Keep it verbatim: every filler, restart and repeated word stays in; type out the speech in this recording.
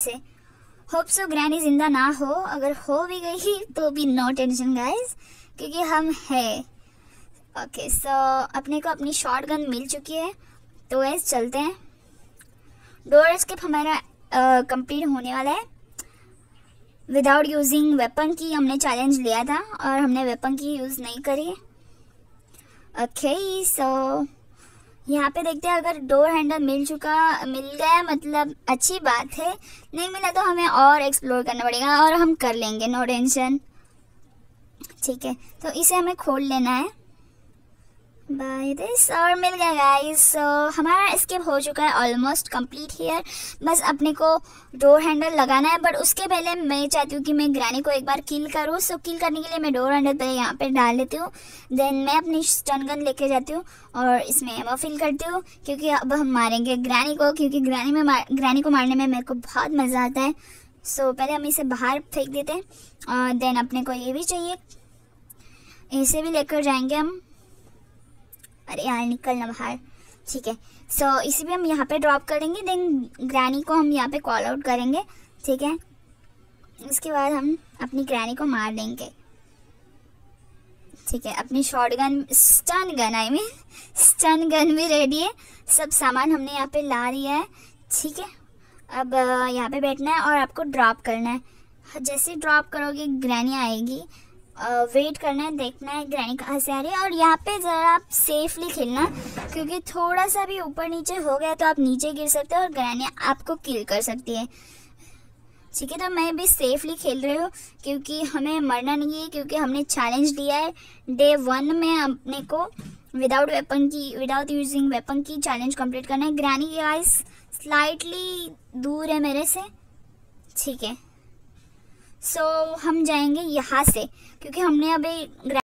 से। Hope so granny जिंदा ना हो, अगर हो भी गई तो भी नो टेंशन गाइस, क्योंकि हम है। ओके सो अपने को अपनी शॉर्ट गन मिल चुकी है, तो ऐसे चलते हैं। डोर एस्केप हमारा कंप्लीट uh, होने वाला है विदाउट यूजिंग वेपन की। हमने चैलेंज लिया था और हमने वेपन की यूज़ नहीं करी। ओके सो यहाँ पे देखते हैं, अगर डोर हैंडल मिल चुका मिल गया मतलब अच्छी बात है, नहीं मिला तो हमें और एक्सप्लोर करना पड़ेगा और हम कर लेंगे, नो टेंशन। ठीक है, तो इसे हमें खोल लेना है बाय दिस, और मिल गया गाइस। सो हमारा एस्केप हो चुका है ऑलमोस्ट कंप्लीट हियर। बस अपने को डोर हैंडल लगाना है, बट उसके पहले मैं चाहती हूँ कि मैं ग्रैनी को एक बार किल करूँ। सो किल करने के लिए मैं डोर हैंडल पहले यहाँ पे डाल लेती हूँ, देन मैं अपनी स्टन गन लेके जाती हूँ और इसमें एमो फिल करती हूँ, क्योंकि अब हम मारेंगे ग्रैनी को, क्योंकि ग्रैनी में मार ग्रैनी को मारने में मेरे को बहुत मज़ा आता है। सो पहले हम इसे बाहर फेंक देते हैं और देन अपने को ये भी चाहिए, इसे भी लेकर जाएंगे हम। अरे यार निकलना बाहर। ठीक है, सो so, इसी भी हम यहाँ पे ड्रॉप करेंगे, देन ग्रैनी को हम यहाँ पे कॉल आउट करेंगे। ठीक है, इसके बाद हम अपनी ग्रैनी को मार देंगे। ठीक है, अपनी short gun stun gun I mean stun gun भी रेडी है, सब सामान हमने यहाँ पे ला लिया है। ठीक है, अब यहाँ पे बैठना है और आपको ड्रॉप करना है। जैसे ड्रॉप करोगे ग्रैनी आएगी, वेट करना है, देखना है ग्रैनी कहाँ से आ रही है। और यहाँ पे ज़रा आप सेफली खेलना, क्योंकि थोड़ा सा भी ऊपर नीचे हो गया तो आप नीचे गिर सकते हो और ग्रैनी आपको किल कर सकती है। ठीक है, तो मैं भी सेफली खेल रही हूँ, क्योंकि हमें मरना नहीं है, क्योंकि हमने चैलेंज लिया है डे वन में अपने को विदाउट वेपन की विदाउट यूजिंग वेपन की चैलेंज कंप्लीट करना है। ग्रैनी गाइस स्लाइटली दूर है मेरे से। ठीक है, सो so, हम जाएंगे यहाँ से, क्योंकि हमने अभी